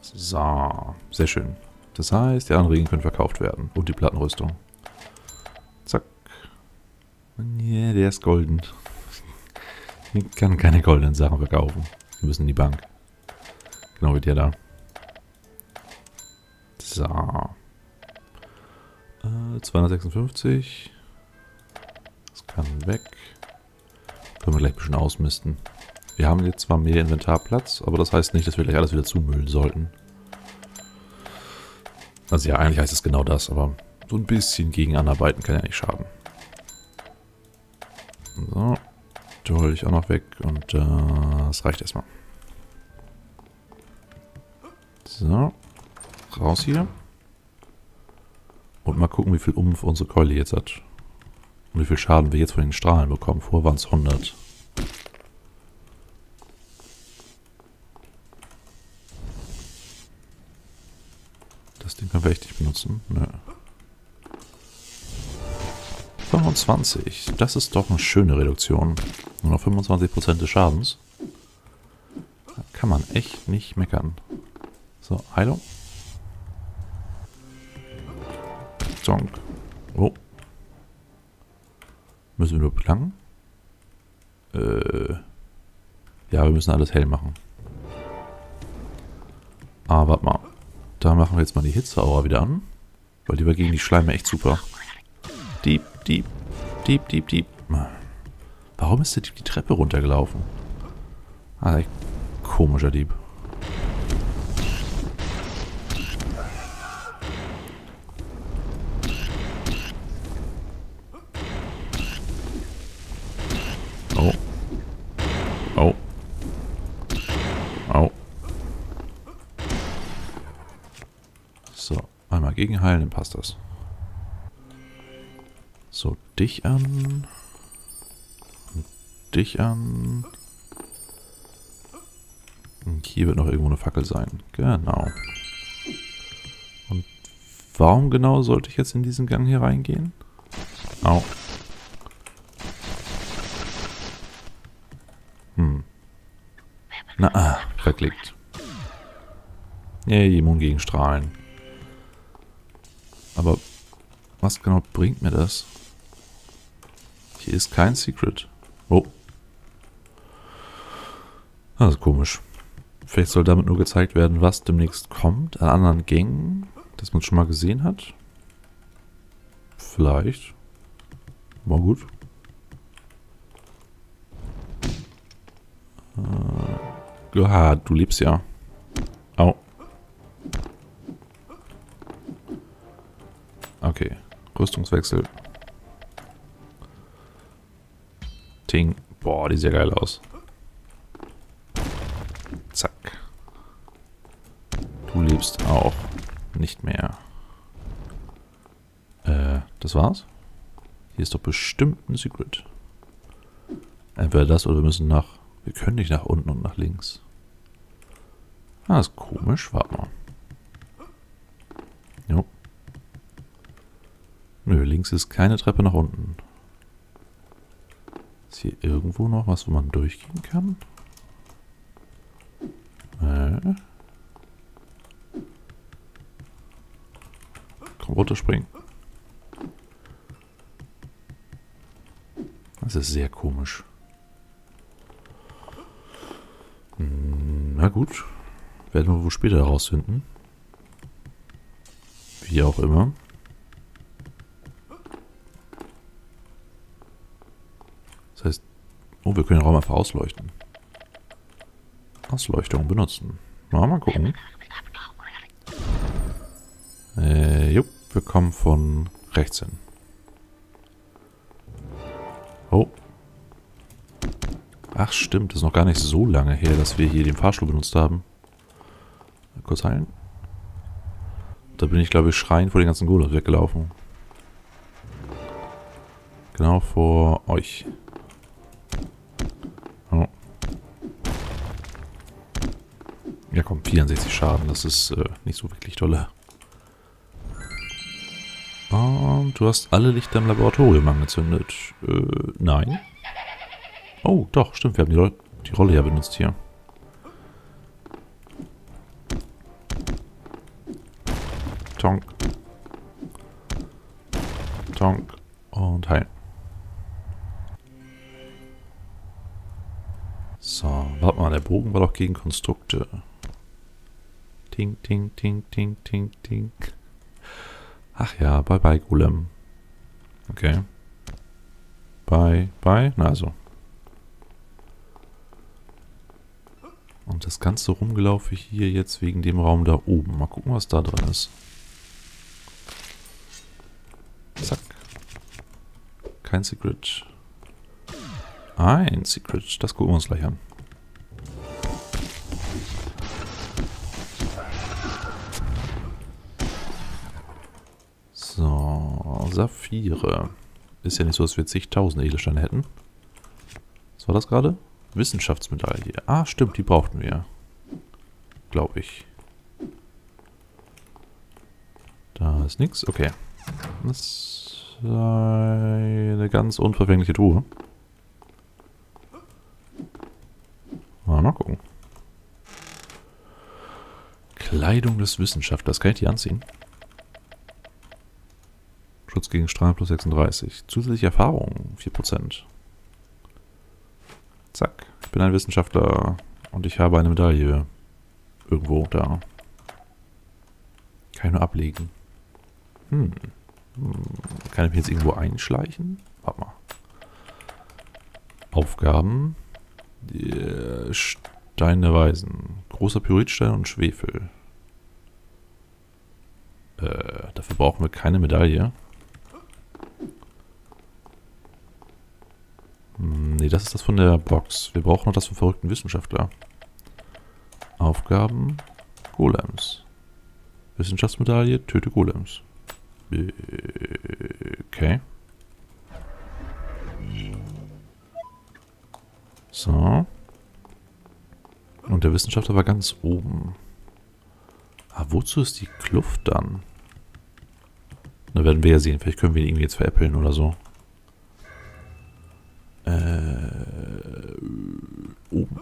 So, sehr schön. Das heißt, die anderen Regeln können verkauft werden. Und die Plattenrüstung. Zack. Nee, der ist golden. Ich kann keine goldenen Sachen verkaufen. Wir müssen in die Bank. Genau wie der da. So. 256. Das kann weg. Können wir gleich ein bisschen ausmisten. Wir haben jetzt zwar mehr Inventarplatz, aber das heißt nicht, dass wir gleich alles wieder zumüllen sollten. Also ja, eigentlich heißt es genau das, aber so ein bisschen gegen anarbeiten kann ja nicht schaden. So. Die hole ich auch noch weg und das reicht erstmal. So. Raus hier. Und mal gucken, wie viel Umf unsere Keule jetzt hat. Und wie viel Schaden wir jetzt von den Strahlen bekommen. Vorher waren es 100. Das Ding können wir echt nicht benutzen. Nö. 25. Das ist doch eine schöne Reduktion. Nur noch 25% des Schadens. Da kann man echt nicht meckern. So, Heilung. Zonk. Oh. Müssen wir nur belangen? Ja, wir müssen alles hell machen. Aber warte mal. Da machen wir jetzt mal die Hitzeaura wieder an. Weil die war gegen die Schleime echt super. Dieb, Dieb, Dieb, Dieb, Dieb. Warum ist der Dieb die Treppe runtergelaufen? Ah, echt komischer Dieb. Oh. Oh. Oh. So, einmal gegenheilen, dann passt das. So, dich an. Und dich an. Und hier wird noch irgendwo eine Fackel sein. Genau. Und warum genau sollte ich jetzt in diesen Gang hier reingehen? Au. Na, verklickt. Immun gegen Strahlen. Aber was genau bringt mir das? Hier ist kein Secret. Oh. Das ist komisch. Vielleicht soll damit nur gezeigt werden, was demnächst kommt an anderen Gängen, dass man es schon mal gesehen hat. Vielleicht. War gut. Ja, du lebst ja. Au. Okay. Rüstungswechsel. Ting. Boah, die sieht ja geil aus. Zack. Du lebst auch nicht mehr. Das war's? Hier ist doch bestimmt ein Secret. Entweder das oder wir müssen nach... Wir können nicht nach unten und nach links. Ah, das ist komisch. Warte mal. Jo. Nö, links ist keine Treppe nach unten. Ist hier irgendwo noch was, wo man durchgehen kann? Komm, runterspringen. Das ist sehr komisch. Na gut. Werden wir wohl später herausfinden. Wie auch immer. Das heißt... Oh, wir können den Raum einfach ausleuchten. Ausleuchtung benutzen. Mal gucken. Jupp, wir kommen von rechts hin. Oh. Ach stimmt, das ist noch gar nicht so lange her, dass wir hier den Fahrstuhl benutzt haben. Mal kurz heilen. Da bin ich, glaube ich, schreiend vor den ganzen Golems weggelaufen. Genau vor euch. Oh. Ja komm, 64 Schaden, das ist nicht so wirklich tolle. Und du hast alle Lichter im Laboratorium angezündet. Nein. Oh, doch, stimmt, wir haben die Rolle ja benutzt hier. Tonk. Tonk. Und heilen. So, warte mal, der Bogen war doch gegen Konstrukte. Ting, ting, ting, ting, ting, ting. Ach ja, bye bye, Golem. Okay. Bye, bye. Na also. Und das Ganze rumgelaufe ich hier jetzt wegen dem Raum da oben. Mal gucken, was da drin ist. Zack. Kein Secret. Ein Secret. Das gucken wir uns gleich an. So, Saphire. Ist ja nicht so, dass wir zigtausend Edelsteine hätten. Was war das gerade? Wissenschaftsmedaille. Ah, stimmt, die brauchten wir. Glaube ich. Da ist nichts. Okay. Das ist eine ganz unverfängliche Truhe. Mal gucken. Kleidung des Wissenschaftlers. Kann ich die anziehen? Schutz gegen Strahlen plus 36. Zusätzliche Erfahrung 4%. Zack. Ich bin ein Wissenschaftler und ich habe eine Medaille. Irgendwo da. Kann ich nur ablegen. Kann ich mich jetzt irgendwo einschleichen? Warte mal. Aufgaben. Stein der Weisen. Großer Pyritstein und Schwefel. Dafür brauchen wir keine Medaille. Nee, das ist das von der Box. Wir brauchen noch das vom verrückten Wissenschaftler. Aufgaben. Golems. Wissenschaftsmedaille. Töte Golems. Okay. So. Und der Wissenschaftler war ganz oben. Ah, wozu ist die Kluft dann? Da werden wir ja sehen. Vielleicht können wir ihn irgendwie jetzt veräppeln oder so. Oben.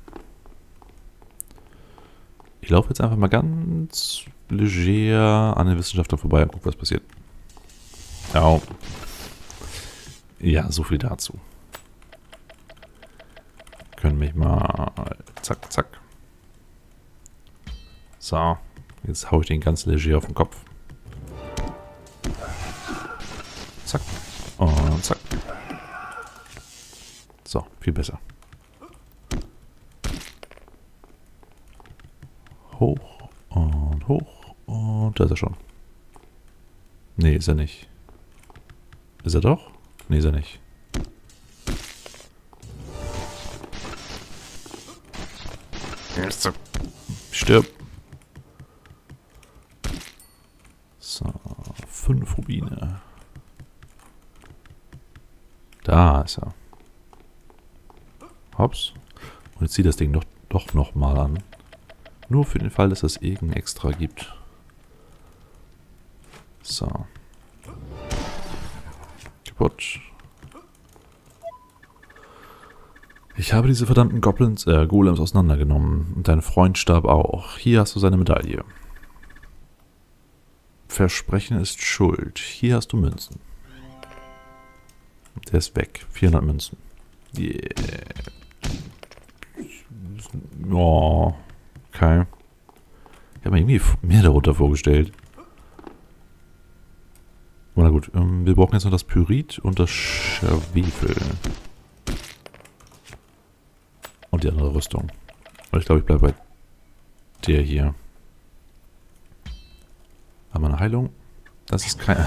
Ich laufe jetzt einfach mal ganz leger an den Wissenschaftler vorbei und gucke, was passiert. Au. Ja, so viel dazu. Können mich mal... Zack, zack. So. Jetzt haue ich den ganz leger auf den Kopf. Zack. Und zack. So, viel besser. Hoch und hoch und da ist er schon. Nee, ist er nicht. Ist er doch? Nee, ist er nicht. Stirb. So, 5 Rubine. Da ist er. Hops. Und jetzt zieht das Ding doch nochmal an. Nur für den Fall, dass es irgendein Extra gibt. So. Kaputt. Ich habe diese verdammten Golems auseinandergenommen. Und dein Freund starb auch. Hier hast du seine Medaille. Versprechen ist Schuld. Hier hast du Münzen. Der ist weg. 400 Münzen. Yeah. Oh. Okay. Ich habe mir irgendwie mehr darunter vorgestellt. Na gut, wir brauchen jetzt noch das Pyrit und das Schwefel. Und die andere Rüstung. Und ich glaube, ich bleibe bei der hier. Haben wir eine Heilung? Das ist keine...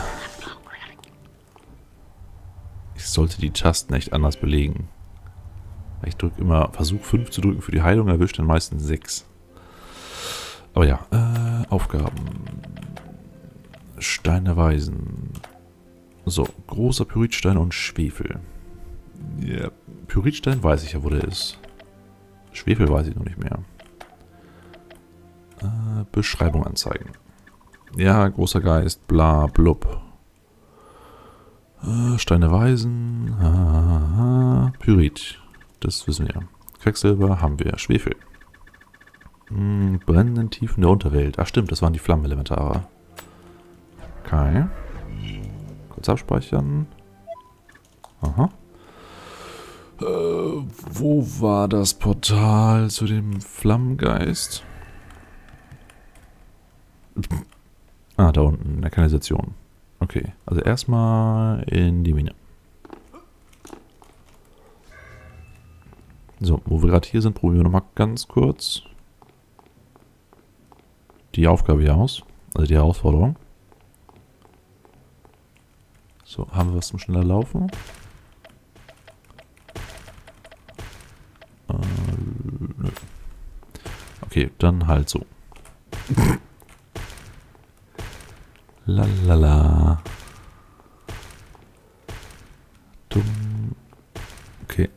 Ich sollte die Tasten echt anders belegen. Ich drücke immer, versuche 5 zu drücken für die Heilung, erwischt dann meistens 6. Aber ja, Aufgaben. Stein der Weisen. So, großer Pyritstein und Schwefel. Ja, Pyritstein weiß ich ja, wo der ist. Schwefel weiß ich noch nicht mehr. Beschreibung anzeigen. Ja, großer Geist, bla, blub. Stein der Weisen. Pyrit. Das wissen wir. Quecksilber haben wir. Schwefel. Brennenden Tiefen der Unterwelt. Ach stimmt, das waren die Flammenelementare. Okay. Kurz abspeichern. Aha. Wo war das Portal zu dem Flammengeist? Ah, da unten, in der Kanalisation. Okay, also erstmal in die Mine. So, wo wir gerade hier sind, probieren wir nochmal ganz kurz die Aufgabe hier aus. Also die Herausforderung. So, haben wir was zum schneller Laufen? Nö. Okay, dann halt so. Lalala. Dumm. Okay.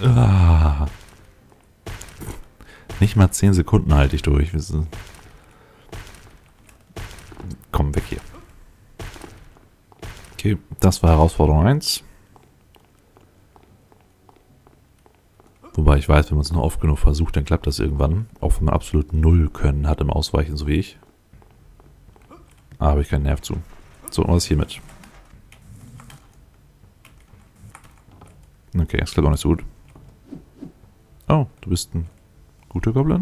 Nicht mal 10 Sekunden halte ich durch. Komm, weg hier. Okay, das war Herausforderung 1. Wobei ich weiß, wenn man es nur oft genug versucht, dann klappt das irgendwann. Auch wenn man absolut null Können hat im Ausweichen, so wie ich. Ah, habe ich keinen Nerv zu. So, was ist hiermit? Okay, das klappt auch nicht so gut. Oh, du bist ein guter Goblin.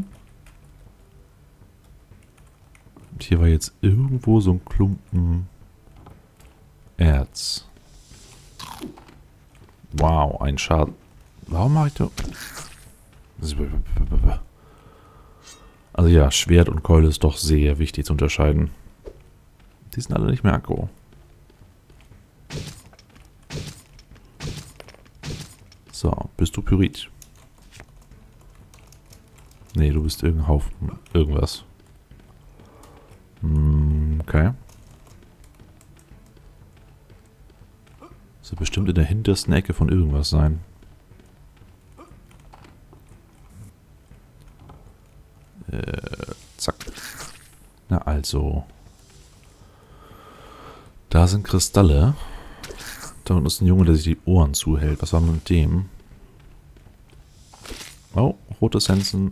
Und hier war jetzt irgendwo so ein Klumpen Erz. Wow, ein Schaden. Warum mache ich da... Also ja, Schwert und Keule ist doch sehr wichtig zu unterscheiden. Die sind alle nicht mehr aggro. So, bist du Pyrit? Nee, du bist irgendein Haufen... irgendwas. Okay. Das wird bestimmt in der hintersten Ecke von irgendwas sein. Zack. Na also. Da sind Kristalle. Da unten ist ein Junge, der sich die Ohren zuhält. Was war mit dem? Oh, rote Essenzen.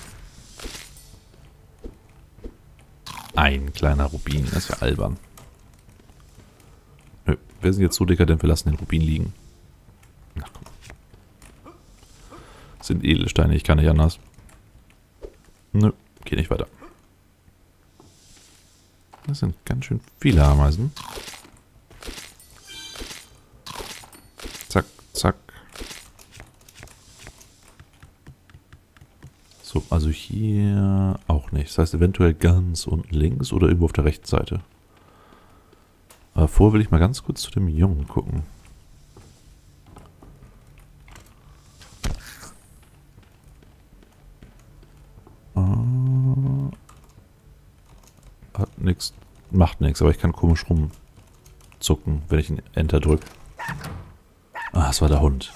Ein kleiner Rubin. Das wäre albern. Nö, wir sind jetzt so dekadent, wir lassen den Rubin liegen. Na komm. Das sind Edelsteine, ich kann nicht anders. Nö, geht nicht weiter. Das sind ganz schön viele Ameisen. Zack, zack. So, also hier auch nicht. Das heißt eventuell ganz unten links oder irgendwo auf der rechten Seite. Aber vorher will ich mal ganz kurz zu dem Jungen gucken. Hat nichts, macht nichts, aber ich kann komisch rumzucken, wenn ich einen Enter drücke. Ah, das war der Hund.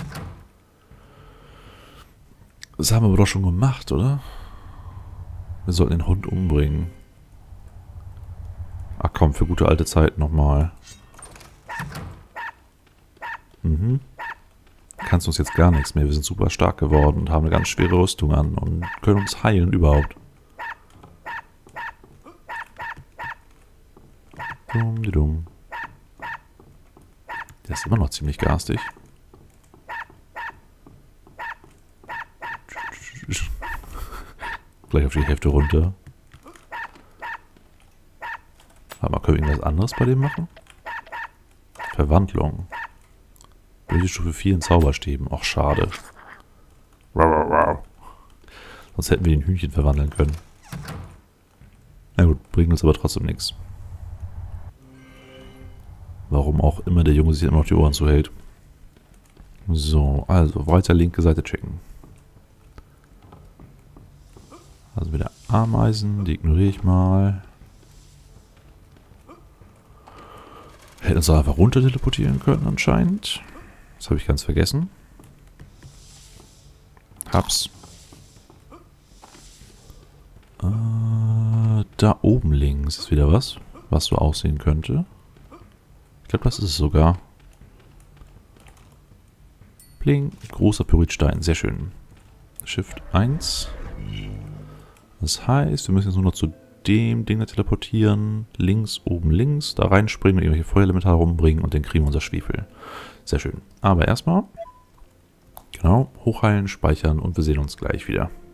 Das haben wir aber doch schon gemacht, oder? Wir sollten den Hund umbringen. Ach komm, für gute alte Zeit nochmal. Kannst uns jetzt gar nichts mehr. Wir sind super stark geworden und haben eine ganz schwere Rüstung an und können uns heilen überhaupt. Dumm. Der ist immer noch ziemlich garstig. Gleich auf die Hälfte runter. Warte mal, können wir irgendwas anderes bei dem machen? Verwandlung. Böse Stufe 4 in Zauberstäben. Ach, schade. Sonst hätten wir den Hühnchen verwandeln können. Na gut, bringt uns aber trotzdem nichts. Warum auch immer der Junge sich immer noch die Ohren zuhält. So, also weiter linke Seite checken. Also wieder Ameisen, die ignoriere ich mal. Hätten uns auch einfach runter teleportieren können anscheinend. Das habe ich ganz vergessen. Hab's. Da oben links ist wieder was so aussehen könnte. Ich glaube, das ist es sogar. Pling, großer Pyritstein, sehr schön. Shift 1. Das heißt, wir müssen jetzt nur noch zu dem Ding da teleportieren. Links, oben links. Da reinspringen, irgendwelche Feuerelementare rumbringen und dann kriegen wir unser Schwefel. Sehr schön. Aber erstmal, genau, hochheilen, speichern und wir sehen uns gleich wieder.